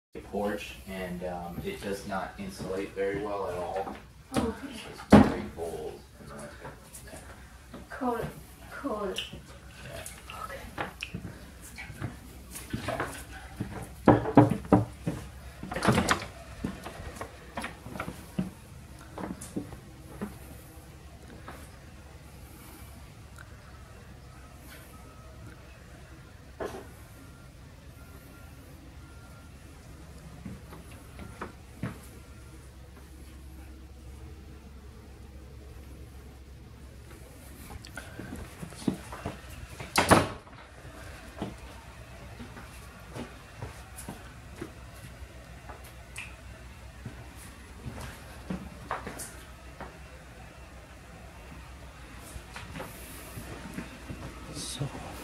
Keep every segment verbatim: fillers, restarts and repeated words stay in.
porch, and um, it does not insulate very well at all. Oh, okay. So it's very cold. And then it's got- Cold, cold. yeah. Okay. So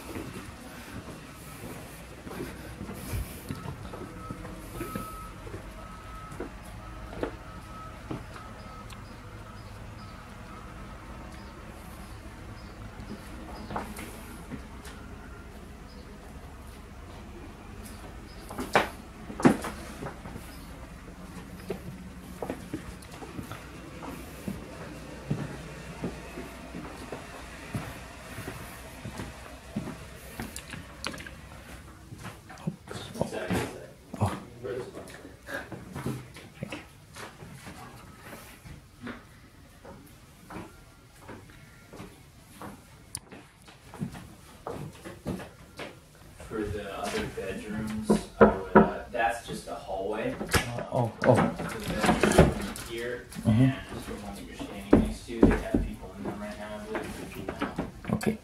oh. For the other bedrooms, I would, uh, that's just a hallway. Oh, oh. To the bedroom here, Mhm. and the one that you're standing next to, they have people in them right now, I believe. Okay.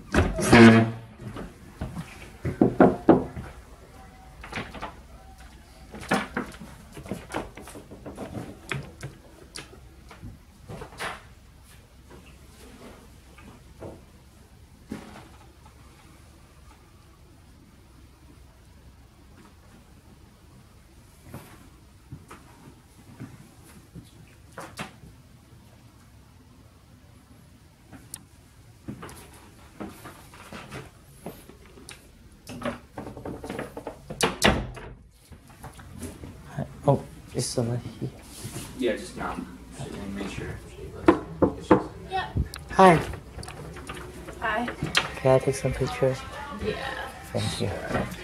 Oh, it's someone here. Yeah, just knock. And make sure she lets it's just in there. Yeah. Hi. Hi. Can I take some pictures? Yeah. Thank you.